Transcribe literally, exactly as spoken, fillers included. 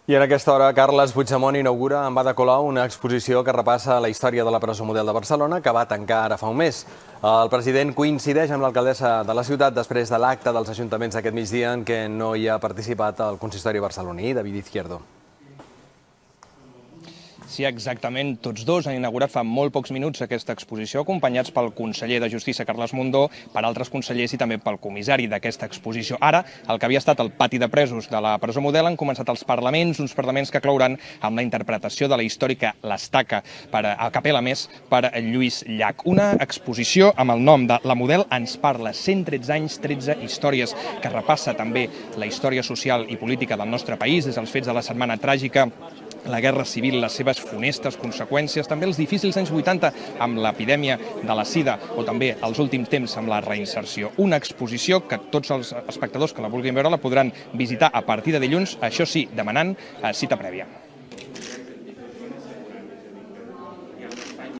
I en aquesta hora, Carles Puigdemont inaugura amb Ada Colau una exposició que repassa la història de la presó model de Barcelona, que va tancar ara fa un mes. El president coincideix amb l'alcaldessa de la ciutat després de l'acte dels ajuntaments d'aquest migdia en què no hi ha participat el consistori barceloní, David Izquierdo. Sí, exactament. Tots dos han inaugurat fa molt pocs minuts aquesta exposició, acompanyats pel conseller de Justícia, Carles Mundó, per altres consellers i també pel comissari d'aquesta exposició. Ara, el que havia estat el pati de presos de la presó model han començat els parlaments, uns parlaments que clouran amb la interpretació de la històrica L'Estaca, per, a capella més, per Lluís Llach. Una exposició amb el nom de La Model ens parla, cent tretze anys, tretze històries, que repassa també la història social i política del nostre país, des dels fets de la Setmana Tràgica, la Guerra Civil, les seves funestes conseqüències, també els difícils anys vuitanta amb l'epidèmia de la sida o també els últims temps amb la reinserció. Una exposició que tots els espectadors que la vulguin veure la podran visitar a partir de dilluns, això sí, demanant cita prèvia.